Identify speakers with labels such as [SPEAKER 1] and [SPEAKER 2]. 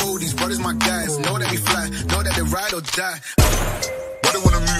[SPEAKER 1] fool, these brothers my guys. Know that we fly, know that they ride or die. What they wanna